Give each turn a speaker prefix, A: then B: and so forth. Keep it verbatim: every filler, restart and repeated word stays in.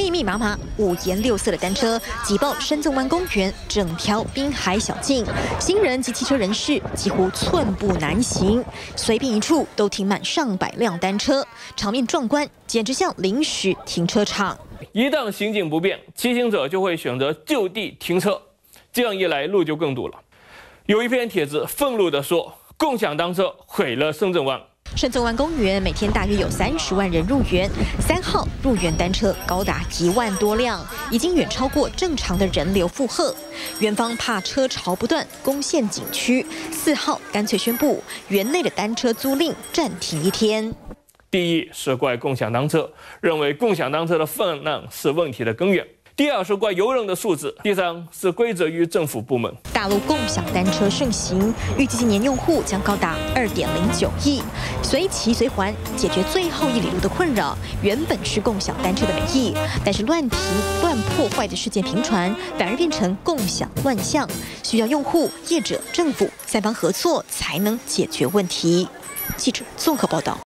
A: 密密麻麻、五颜六色的单车挤爆深圳湾公园整条滨海小径，行人及汽车人士几乎寸步难行，随便一处都停满上百辆单车，场面壮观，简直像临时停车场。
B: 一旦行景不便，骑行者就会选择就地停车，这样一来路就更堵了。有一篇帖子愤怒地说：“共享单车毁了深圳湾。”
A: 深圳湾公园每天大约有三十万人入园，三号入园单车高达一万多辆，已经远超过正常的人流负荷。园方怕车潮不断攻陷景区，四号干脆宣布园内的单车租赁暂停一天。
B: 第一是怪共享单车，认为共享单车的泛滥是问题的根源。 第二是怪游人的素质，第三是归责于政府部门。
A: 大陆共享单车盛行，预计今年用户将高达二点零九亿。随骑随还，解决最后一里路的困扰，原本是共享单车的美意，但是乱停、乱破坏的事件频传，反而变成共享乱象，需要用户、业者、政府三方合作才能解决问题。记者综合报道。